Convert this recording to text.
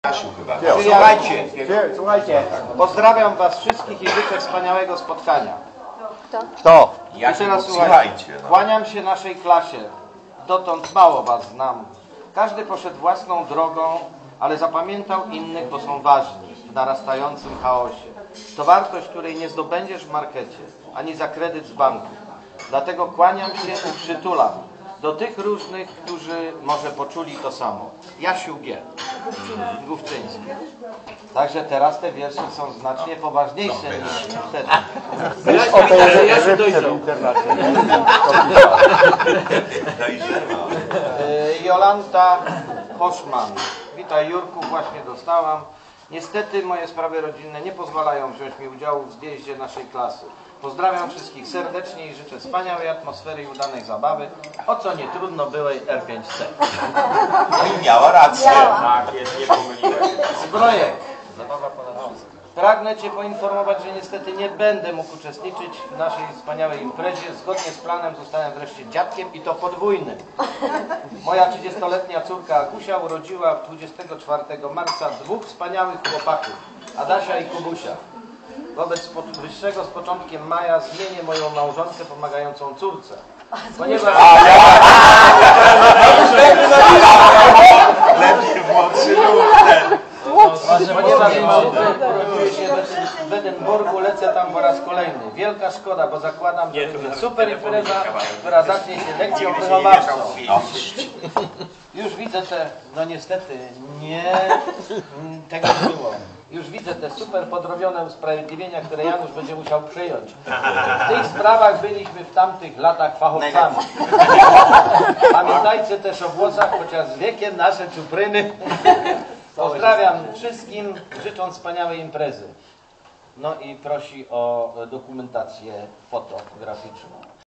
Słuchajcie, pozdrawiam was wszystkich i życzę wspaniałego spotkania. Kto? I teraz słuchajcie, kłaniam się naszej klasie. Dotąd mało was znam. Każdy poszedł własną drogą, ale zapamiętał innych, bo są ważni w narastającym chaosie. To wartość, której nie zdobędziesz w markecie, ani za kredyt z banku. Dlatego kłaniam się i przytulam do tych różnych, którzy może poczuli to samo. Jasiu G. Główczyński. Także teraz te wiersze są znacznie poważniejsze niż wtedy. Jasiu dojrzał. Jolanta Hoszman. Witaj Jurku, właśnie dostałam. Niestety moje sprawy rodzinne nie pozwalają wziąć mi udziału w zjeździe naszej klasy. Pozdrawiam wszystkich serdecznie i życzę wspaniałej atmosfery i udanej zabawy, o co nie trudno byłej R5C. I miała rację. Tak, jest, nie pomyliłem. Zbrojek. Zabawa ponad wszystko. Pragnę Cię poinformować, że niestety nie będę mógł uczestniczyć w naszej wspaniałej imprezie. Zgodnie z planem zostałem wreszcie dziadkiem i to podwójnym. Moja 30-letnia córka Akusia urodziła 24 marca dwóch wspaniałych chłopaków, Adasia i Kubusia. Wobec powyższego z początkiem maja zmienię moją małżonkę pomagającą córce. Ponieważ... Lepiej młodszy lub Ponieważ urodziły się w Edynburgu, lecę tam po raz kolejny. Wielka szkoda, bo zakładam, że będzie super impreza, która zacznie się lekcją wychowawczą. Już widzę te, no niestety, nie, tego nie było. Już widzę te super podrobione usprawiedliwienia, które Janusz będzie musiał przyjąć. W tych sprawach byliśmy w tamtych latach fachowcami. Pamiętajcie też o włosach, chociaż z wiekiem nasze czupryny. Pozdrawiam wszystkim, życząc wspaniałej imprezy. No i prosi o dokumentację fotograficzną.